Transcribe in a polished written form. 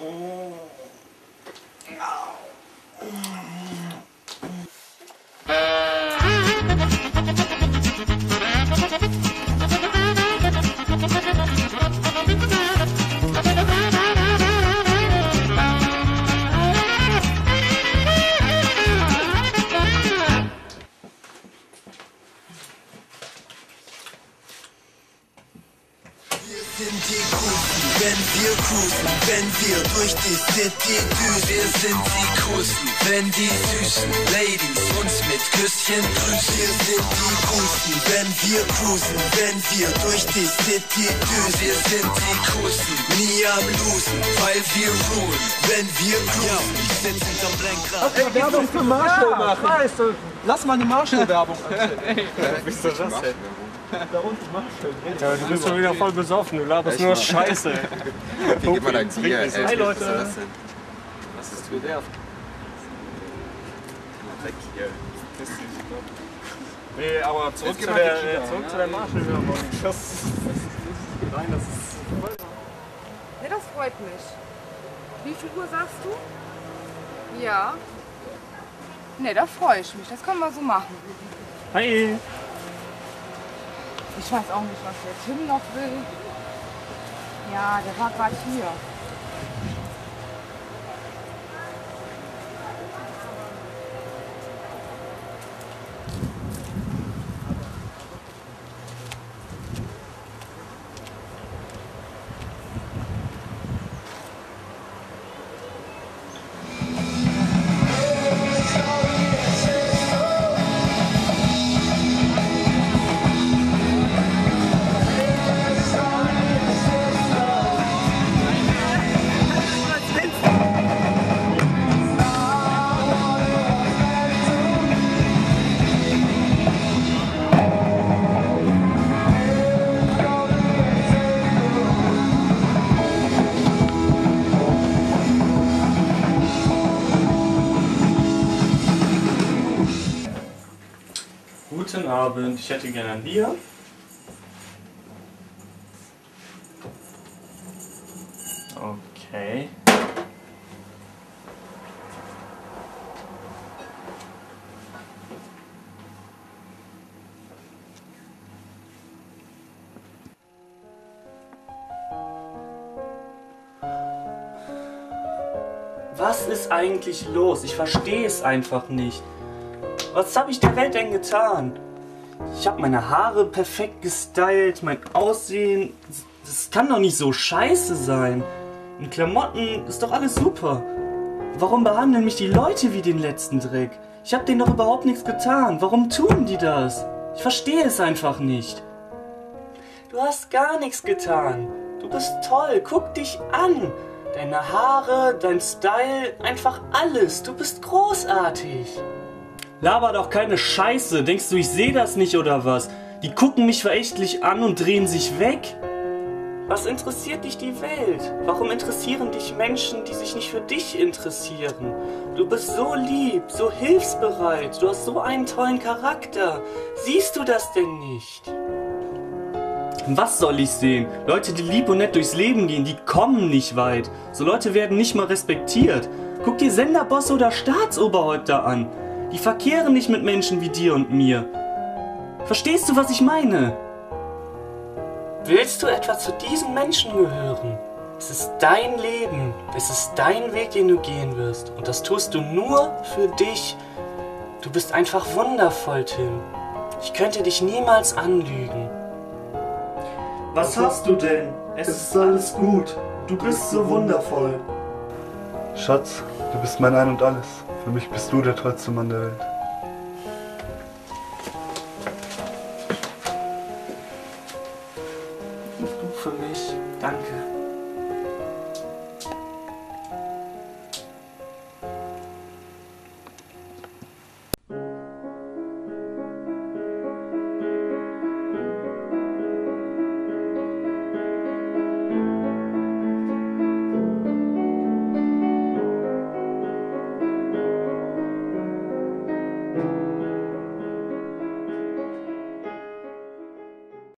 Wenn wir cruisen, wenn wir durch die City düsen. Wir sind die Coolsten, wenn die süßen Ladies uns mit Küsschen grüßen. Wir sind die Coolsten, wenn wir cruisen, wenn wir durch die City düsen. Wir sind die Coolsten, nie am Losen, weil wir ruhen, wenn wir cruisen. Ich sitz hinterm Lenkrad. Ey, Werbung für Marshall machen. Weißt du, lass mal eine Marshall-Werbung. Ey, bist du das denn? Da unten Marshall. Ja, du bist schon wieder voll besoffen, du laberst nur Scheiße. Wie geht man eigentlich hier? Hi Leute! Was ist für der? Weg hier. Nee, aber zurück zu der Marshall-Werbung. Das ist voll. Ja, das freut mich. Wie viel Uhr sagst du? Ja. Ne, da freue ich mich. Das können wir so machen. Hi! Ich weiß auch nicht, was der Tim noch will. Ja, der war gerade hier. Guten Abend, ich hätte gerne ein Bier. Okay. Was ist eigentlich los? Ich verstehe es einfach nicht. Was habe ich der Welt denn getan? Ich habe meine Haare perfekt gestylt, mein Aussehen, das kann doch nicht so scheiße sein. In Klamotten ist doch alles super. Warum behandeln mich die Leute wie den letzten Dreck? Ich habe denen doch überhaupt nichts getan. Warum tun die das? Ich verstehe es einfach nicht. Du hast gar nichts getan. Du bist toll, guck dich an. Deine Haare, dein Style, einfach alles. Du bist großartig. Laber doch keine Scheiße. Denkst du, ich sehe das nicht oder was? Die gucken mich verächtlich an und drehen sich weg. Was interessiert dich die Welt? Warum interessieren dich Menschen, die sich nicht für dich interessieren? Du bist so lieb, so hilfsbereit, du hast so einen tollen Charakter. Siehst du das denn nicht? Was soll ich sehen? Leute, die lieb und nett durchs Leben gehen, die kommen nicht weit. So Leute werden nicht mal respektiert. Guck dir Senderbosse oder Staatsoberhäupter an. Die verkehren nicht mit Menschen wie dir und mir. Verstehst du, was ich meine? Willst du etwa zu diesen Menschen gehören? Es ist dein Leben. Es ist dein Weg, den du gehen wirst. Und das tust du nur für dich. Du bist einfach wundervoll, Tim. Ich könnte dich niemals anlügen. Was hast du denn? Es ist alles gut. Du bist so wundervoll. Schatz, du bist mein Ein und Alles. Für mich bist du der tollste Mann der Welt.